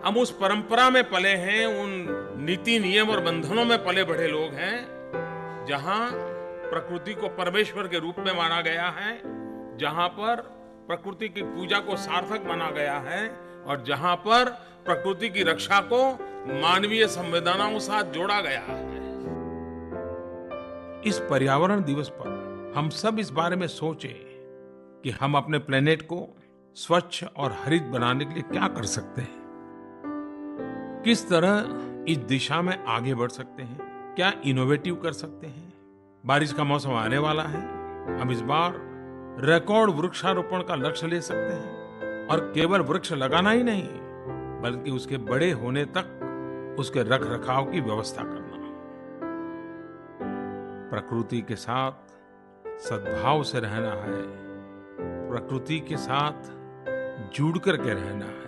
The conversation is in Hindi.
हम उस परंपरा में पले हैं, उन नीति नियम और बंधनों में पले बढ़े लोग हैं, जहां प्रकृति को परमेश्वर के रूप में माना गया है, जहां पर प्रकृति की पूजा को सार्थक माना गया है और जहां पर प्रकृति की रक्षा को मानवीय संवेदनाओं के साथ जोड़ा गया है। इस पर्यावरण दिवस पर हम सब इस बारे में सोचें कि हम अपने प्लेनेट को स्वच्छ और हरित बनाने के लिए क्या कर सकते हैं, किस तरह इस दिशा में आगे बढ़ सकते हैं, क्या इनोवेटिव कर सकते हैं। बारिश का मौसम आने वाला है, हम इस बार रिकॉर्ड वृक्षारोपण का लक्ष्य ले सकते हैं और केवल वृक्ष लगाना ही नहीं, बल्कि उसके बड़े होने तक उसके रखरखाव की व्यवस्था करना। प्रकृति के साथ सद्भाव से रहना है, प्रकृति के साथ जुड़ करके रहना है।